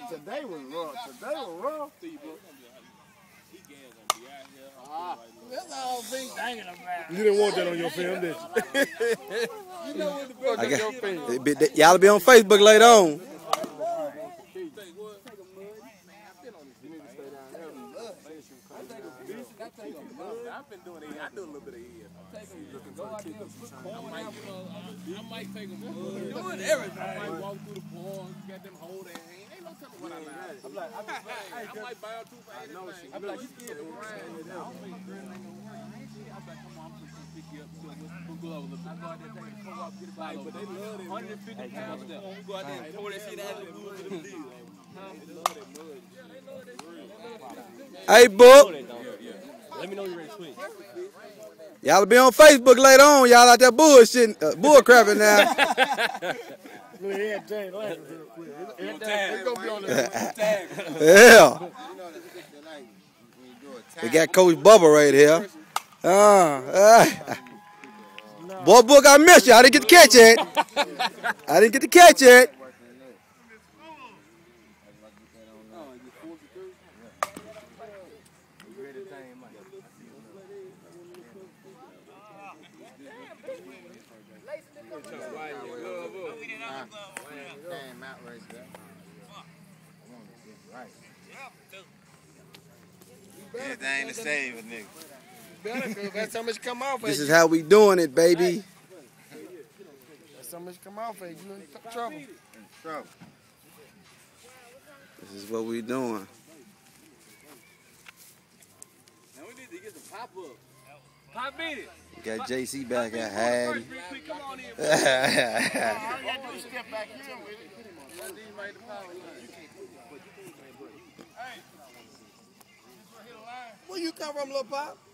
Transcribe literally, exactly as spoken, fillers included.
today was rough. Today was rough. That's all been thinking about. You didn't want that on your film, did you? You know what the best I your film. got, y'all be on Facebook later on. I've been doing it. I do a little bit of it. I might take them. Doing everything. I might walk through the park, get them hold their hand. Ain't no telling what I like. I'm like, I might buy a two for anything. I'm like, you scared of Ryan? I don't think girl ain't gonna work. I'm like, come on, I'm just gonna pick you up. We'll go over. I go out there, take a co op, get a bottle. But they love it. one hundred fifty pounds stuff. We go out there and pour that shit out of the woods to the deal. They love that mud. Yeah, they love that shit. Hey, Book. Let me know you're ready to switch. Y'all be on Facebook later on. Y'all out there bullshitting, uh, bull crapping now. Yeah. We got Coach Bubba right here. Uh, uh. Boy, Book, I missed you. I didn't get to catch it. I didn't get to catch it. Anything to save a nigga. That's how much come off. This is how we doing it, baby. That's how much come off. You in trouble. In trouble. This is what we doing. Now we need to get some pop up. Pop beat it. We got J C back at Hattie. Come on in. All you gotta do is step back in with it. Where you come from, little pop?